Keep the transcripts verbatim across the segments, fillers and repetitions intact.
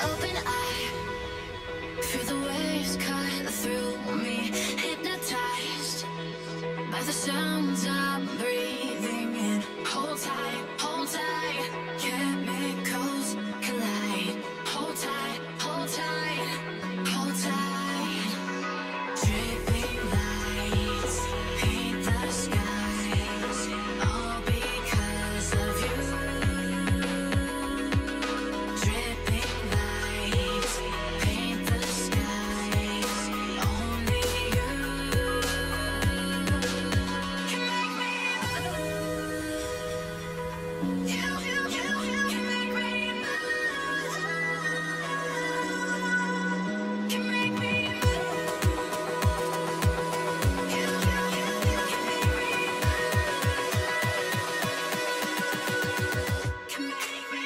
Open eye, feel the waves cut through me, hypnotized by the sounds I'm breathing in. Hold tight, hold tight, chemicals collide. Hold tight, hold tight, hold tight. Dripping lights paint the skies, all because of you. Dripping lights paint the skies, only you can make me move. You, you, you, you can make me move. Can make me move. You, you, you, you can make me move. Can make me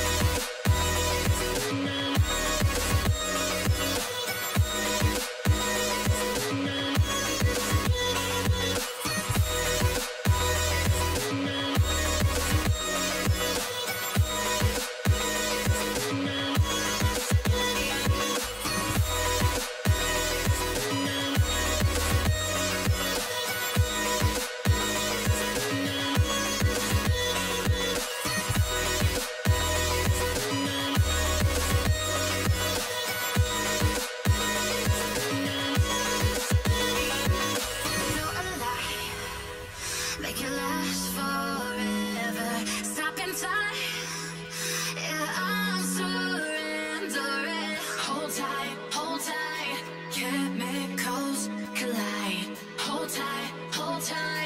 feel alive, make it last forever. Stop in time, yeah, I'm surrendering. Hold tight, hold tight, chemicals collide. Hold tight, hold tight.